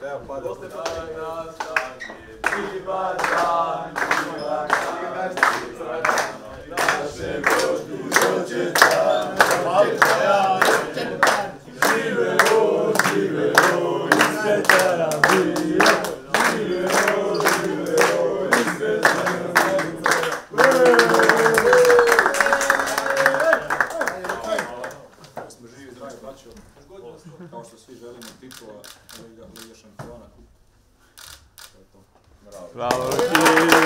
Evo, pada. Kao što svi želimo titula Liga šampiona. Bravo, Ruki!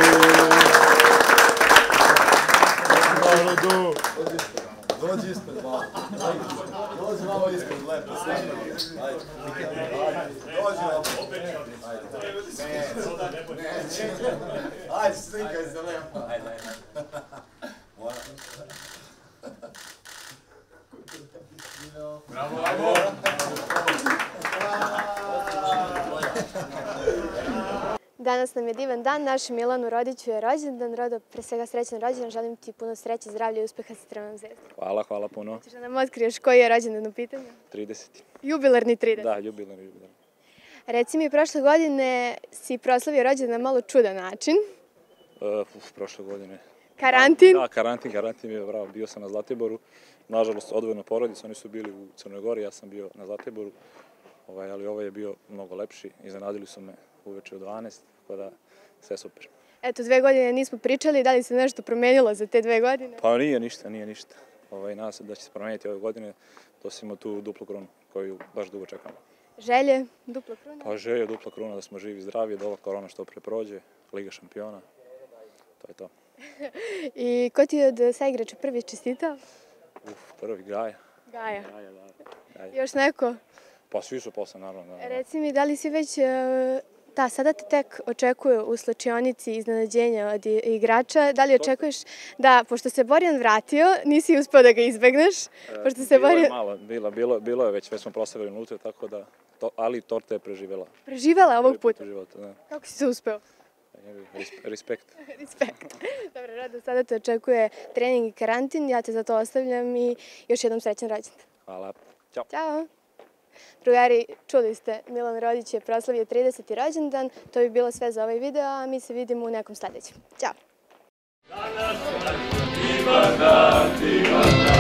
Bravo, Du! Dođi ispred malo. Dođi malo ispred, lepo. Dođi malo. Ajde, slikaj se lepo. Ajde. Bravo, bravo! Danas nam je divan dan, našem Milanu Rodiću je rođendan. Rodo, pre svega srećan rođendan, želim ti puno sreće, zdravlja i uspeha sa Crvenom zvezdom. Hvala puno. Hoćeš da nam otkriješ koji je rođendan u pitanju? 30. Jubilarni 30. Da, jubilarni. Reci mi, prošle godine si proslavio rođendan na malo čudan način. Prošle godine. Karantin? Da, karantin mi je bravo. Bio sam na Zlatiboru. Nažalost, odvojeno porodica, oni su bili u Crnoj Gori, ja sam bio na Zlatiboru. Ali ovaj je bio mnogo lepši. Iznenadili su me uveče u 12, tako da sve super. Eto, 2 godine nismo pričali, da li se nešto promenilo za te 2 godine? Pa nije ništa. Nadam se da će se promeniti ove godine, da smo tu duplu krunu koju baš dugo čekamo. Želje, dupla kruna? Pa želje, dupla kruna, da smo živi i zdravi, da ova korona što pre prođe, Liga šampiona, to je to. I ko ti je od saigrača prvi čestitao? Prvi Gaja. Gaja. Da. Još neko? Pa svi su posle, naravno. Reci mi, da li si već... Da, sada te tek očekuje u slačionici iznenađenja od igrača. Da li očekuješ da, pošto se Borjan vratio, nisi uspeo da ga izbegneš? Bilo je malo, bilo je već smo proslavili unutra, tako da, ali torta je preživjela. Preživjela ovog puta? Preživjela, da. Kako si se uspeo? Respekt. Respekt. Dobro, Rado, sada te očekuje trening i karantin, ja te za to ostavljam i još jednom srećan rođendan. Hvala. Ćao. Ćao. Drugari, čuli ste, Milan Rodić je proslavio 30. rođendan. To bi bilo sve za ovaj video, a mi se vidimo u nekom sljedećem. Ćao!